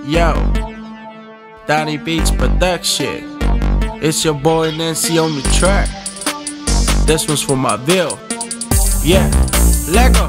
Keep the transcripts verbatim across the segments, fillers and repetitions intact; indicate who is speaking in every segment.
Speaker 1: Yo, Donnie Beats Production. It's your boy Nancy on the track. This one's for my bill. Yeah, Lego.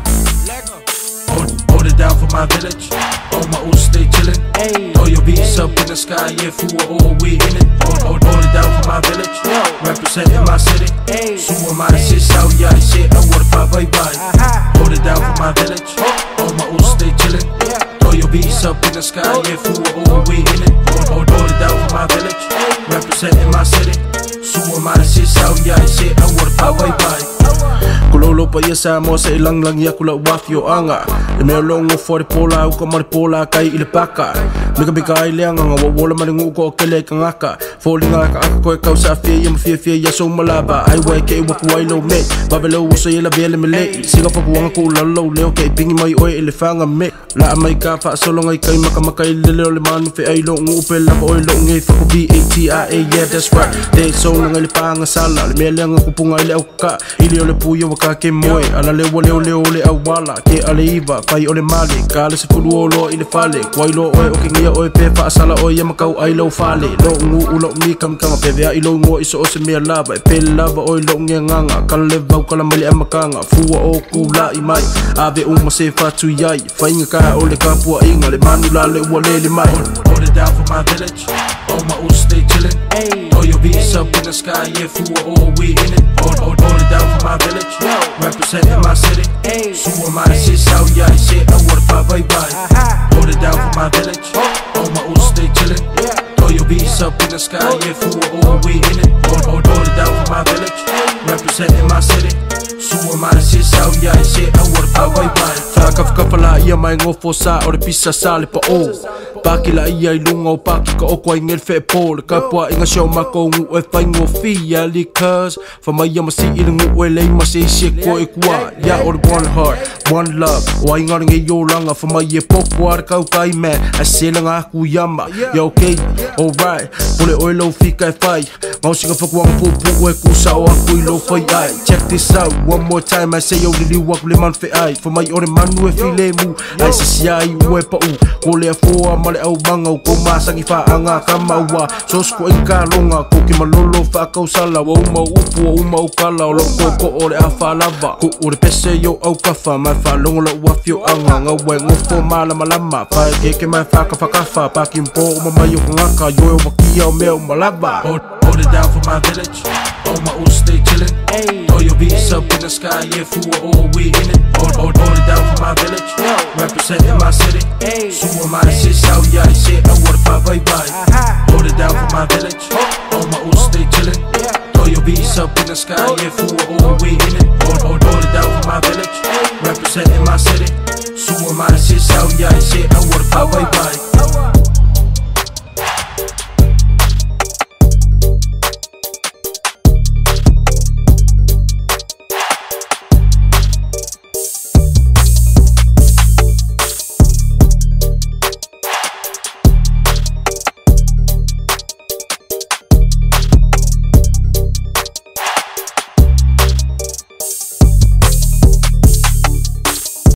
Speaker 1: Hold, hold it down for my village. All my old stay chillin'. Throw your beats up in the sky, yeah, fool, all we in it. Hold, hold, hold it down for my village. Representing my city. Sumo my shit, South Yard shit. I wanna pop bye bye. Hold it down for my village. All my old stay chillin'. Throw your beats up in the sky, yeah, fool, all we in it. Hold, hold, hold it down for my village. Representing my city. Sumo my shit, South Yard shit. I wanna pop bye bye. Kulolo pa iya sa mo sa ilang lang ya kula wafyo anga. Imelong mo for pola ko maripola kay ilepaka. Mika bika ilang nga wala malingu ko kele kangaka. Falling nga ka ko ikaw sa afia yung fia fia ya so malaba. Ai wai kay wa kuai lo me. Babelo so yela bele mele. Siga pa kuang ko lalo leo kay pingi mai oi elefanga me. La mai ka fa solo ngai kay makamakay lelo le man fe ai lo ngupel la oi lo ngai fa ko B A T I A yeah that's right. They so ngai lepanga sala. Mele nga kupunga ile ka. Ili ole puyo ka ke moe ala le wole ole ole awala ke ale iva fai ole male kale se fulu olo ile fale kwailo oe o kingia oe pe fa sala oe yamakau ai lo fale lo ngu ulo mi kam kama pe vea ilo ngo iso o se me lava e pe lava oe lo nge nganga kala le vau kala mali amakanga fua o kula i mai ave uma se fa tu yai fai nga ka ole ka pua inga le manula le wole le mai. Hold it down for my village. All my old stay chillin'. Throw your beats up in the sky, yeah, fool, all we in it. Hold, hold, hold it down for my village. Representing my city. Sumo my shit, South Yard shit. I wanna pop bye bye. Hold it down for my village. All my old stay chillin'. Throw your beats up in the sky, yeah, fool, all we in it. Hold, hold, hold it down for my village. Representing my city. Sumo my shit, South Yard shit. I wanna pop bye bye. Whakawhaka pala ia mai ngofo sa o re pisa sa le pa o. Pakila ia i lunga o paki ka oko ai ngel fe po. Le kapua inga show mako ngu e whai ngofia likas. Whamai ia masi i ngu e lei masi si e ko e kua. Ia o re one heart, one love. O ai ngari nge yo langa whamai e popo ar kau kai man. A sela ngā ku yama. Ia okay, alright. Pole oe lo fika e whai. Ngau singa whakuang pupu e kusa o aku i lo whai ai. Check this out, one more time. I say yo li liwak le man fe ai. Whamai o re manu e file mu. Ai se si ai ue pa u. Kole a foa male au banga o ko masangi whaanga ka maua. Sosko i ka longa ko ki malolo whakau sala. Wa uma upu o uma o kala o loko ko ore a whalava. Ko ore pese yo au kawha mai whalongo la uafio anga. Ngau e ngofo malama lama. Whae keke mai whaka whakawha. Paki mpo o mamai o ngaka. Yo e wakia o mea o malaba. Hold it down for my village. All my old stay chillin'. Throw your beats up in the sky, yeah, fool, all we in it. Hold, hold, hold it down for my village. Representing my city. Sumo my shit, South Yard shit. I wanna pop bye bye. Hold it down for my village. All my old stay chillin'. Throw your beats up in the sky, yeah, fool, all we in it. Hold, hold, hold it